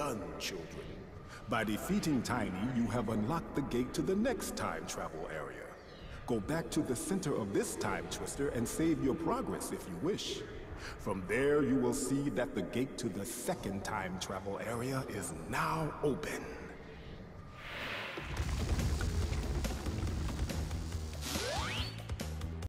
done, children. By defeating Tiny, you have unlocked the gate to the next time travel area. Go back to the center of this time twister and save your progress if you wish. From there, you will see that the gate to the second time travel area is now open.